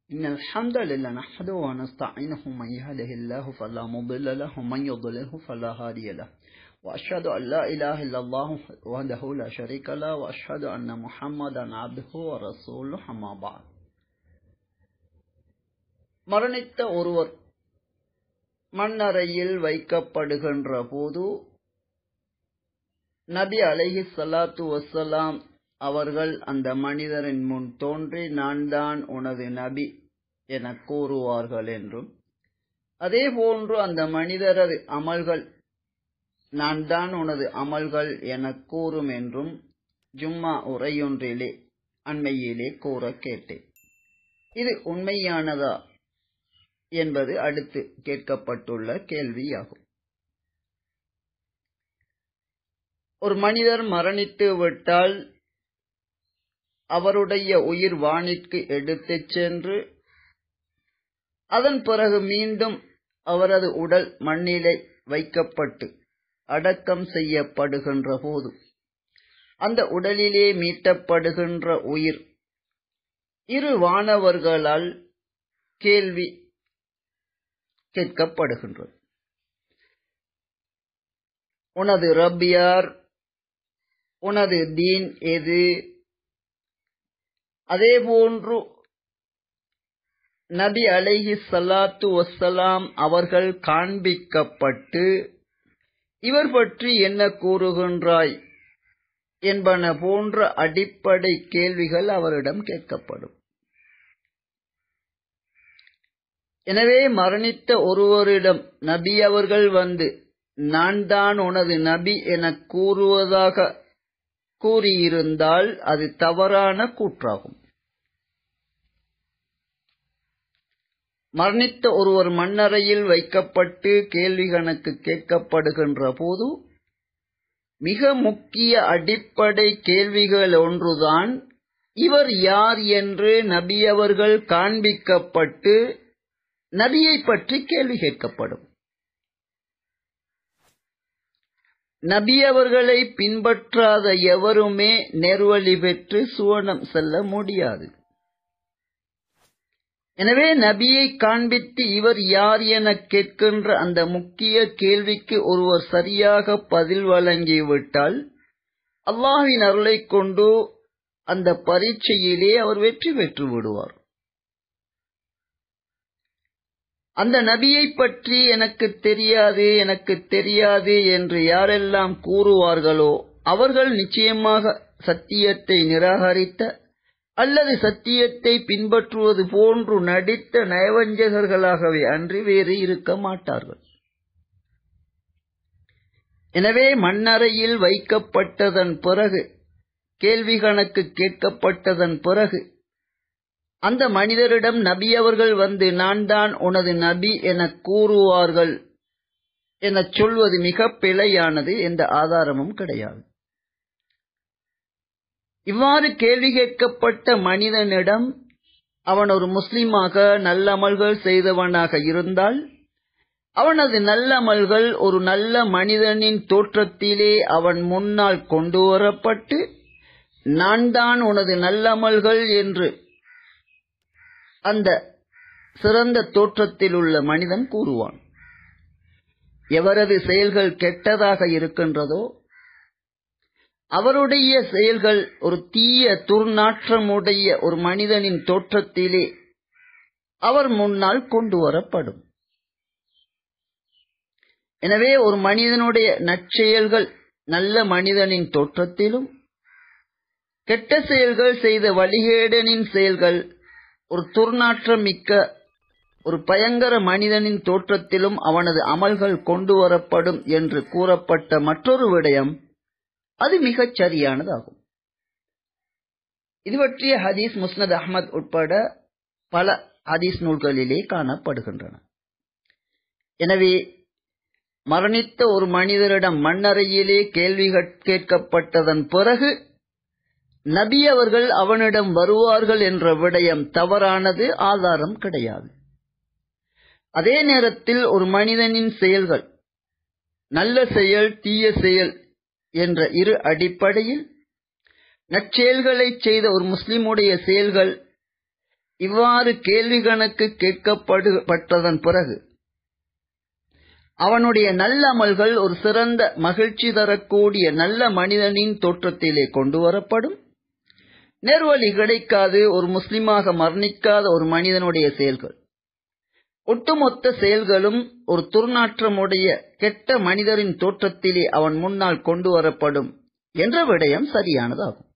إن الحمد لله نحمده ونستعينه من يهده الله فلا مضل له ومن يضلله فلا هادي له وأشهد أن لا إله إلا الله وحده لا شريك له وأشهد أن محمدا عبده ورسوله أما بعد. மரணித்த ஒருவர் மண்ணறையில் வைக்கப்படுகின்ற போது நபி அலைஹிஸ்ஸலாத்து வஸ்ஸலாம் அவர்கள் அந்த மனிதரின் முன் தோன்றி நான் தான் உனது நபி என கூறுவார்கள் என்றும், அதே போன்று அந்த மனிதரது அமல்கள் நான் தான் உனது அமல்கள் என கூறும் என்றும் ஜும்மா உரையொன்றிலே அண்மையிலே கூற கேட்டேன். இது உண்மையானதா என்பது அடுத்து கேட்கப்பட்டுள்ள கேள்வியாகும். ஒரு மனிதர் மரணித்து விட்டால் அவருடைய உயிர் வானிற்கு எடுத்துச் சென்று அதன் பிறகு மீண்டும் அவரது உடல் மண்ணிலே வைக்கப்பட்டு அடக்கம் செய்யப்படுகின்ற போது அந்த உடலிலே மீட்டப்படுகின்ற உயிர் இரு வானவர்களால் கேள்வி கேட்கப்படுகின்றது. உனது ரப் யார்? உனது தீன் எது? அதேபோன்று நபி அலைஹிஸ்ஸலாத்து வஸ்ஸலாம் அவர்கள் காண்பிக்கப்பட்டு இவர் பற்றி என்ன கூறுகின்றாய் என்பன போன்ற அடிப்படை கேள்விகள் அவரிடம் கேட்கப்படும். எனவே மரணித்த ஒருவரிடம் நபி அவர்கள் வந்து நான் தான் உனது நபி என கூறுவதாக கூறியிருந்தால் அது தவறான கூற்றாகும். மரணித்த ஒருவர் மண்ணறையில் வைக்கப்பட்டு கேள்வி கணக்கு கேட்கப்படுகின்ற போது மிக முக்கிய அடிப்படை கேள்விகள் ஒன்றுதான், இவர் யார் என்று நபி அவர்கள் காண்பிக்கப்பட்டு நபியை பற்றி கேள்வி கேட்கப்படும். நபி அவர்களை பின்பற்றாத எவருமே நேர்வழி பெற்று சுவனம் செல்ல முடியாது. எனவே நபியை காண்பித்து இவர் யார் என கேட்கின்ற அந்த முக்கிய கேள்விக்கு ஒருவர் சரியாக பதில் வழங்கிவிட்டால் அல்லாஹ்வின் அருளை கொண்டு அந்த பரீட்சையிலே அவர் வெற்றி பெற்று விடுவார். அந்த நபியை பற்றி எனக்கு தெரியாது என்று யாரெல்லாம் கூறுவார்களோ அவர்கள் நிச்சயமாக சத்தியத்தை நிராகரித்த அல்லது சத்தியத்தை பின்பற்றுவது போன்று நடித்த நயவஞ்சகர்களாகவே அன்றி வேறு இருக்க மாட்டார்கள். எனவே மண்ணறையில் வைக்கப்பட்டதன் பிறகு கேள்வி கணக்கு கேட்கப்பட்டதன் பிறகு அந்த மனிதரிடம் நபி அவர்கள் வந்து நான் தான் உனது நபி என கூறுவார்கள் என சொல்வது மிக பிழையானது, எந்த ஆதாரமும் கிடையாது. இவ்வாறு கேள்வி கேட்கப்பட்ட மனிதனிடம் அவன் ஒரு முஸ்லிமாக நல்லமல்கள் செய்தவனாக இருந்தால் அவனது நல்லமல்கள் ஒரு நல்ல மனிதனின் தோற்றத்திலே அவன் முன்னால் கொண்டு வரப்பட்டு நான் தான் உனது நல்லமல்கள் என்று அந்த சிறந்த தோற்றத்தில் உள்ள மனிதன் கூறுவான். எவரது செயல்கள் கெட்டதாக இருக்கின்றதோ அவருடைய செயல்கள் ஒரு தீய துர்நாற்றமுடைய ஒரு மனிதனின் தோற்றத்திலே அவர் முன்னால் கொண்டு வரப்படும். எனவே ஒரு மனிதனுடைய நற்செயல்கள் நல்ல மனிதனின் தோற்றத்திலும், கெட்ட செயல்கள் செய்த வழிகேடனின் செயல்கள் ஒரு துர்நாற்றம் மிக்க ஒரு பயங்கர மனிதனின் தோற்றத்திலும் அவனது அமல்கள் கொண்டு வரப்படும் என்று கூறப்பட்ட மற்றொரு விடயம் அது மிகச் சரியானதாகும். இது பற்றிய ஹதீஸ் முஸ்னத் அஹ்மத் உட்பட பல ஹதீஸ் நூல்களிலே காணப்படுகின்றன. எனவே மரணித்த ஒரு மனிதரிடம் மண்ணறையிலே கேள்வி கேட்கப்பட்டதன் பிறகு நபி அவர்கள் அவனிடம் வருவார்கள் என்ற விடயம் தவறானது, ஆதாரம் கிடையாது. அதே நேரத்தில் ஒரு மனிதனின் செயல்கள் நல்ல செயல் தீய செயல் என்ற இரு அடிப்படையில் நற்செயல்களை செய்த ஒரு முஸ்லிமுடைய செயல்கள் இவ்வாறு கேள்வி கணக்கு கேட்கப்பட்டதன் பிறகு அவனுடைய நல்ல அமல்கள் ஒரு சிறந்த மகிழ்ச்சி தரக்கூடிய நல்ல மனிதனின் தோற்றத்திலே கொண்டு வரப்படும். நேர்வழி கிடைக்காது ஒரு முஸ்லிமாக மரணிக்காத ஒரு மனிதனுடைய செயல்கள், ஒட்டுமொத்த செயல்களும் ஒரு துர்நாற்றமுடைய கெட்ட மனிதரின் தோற்றத்திலே அவன் முன்னால் கொண்டு வரப்படும் என்ற விடயம் சரியானதாகும்.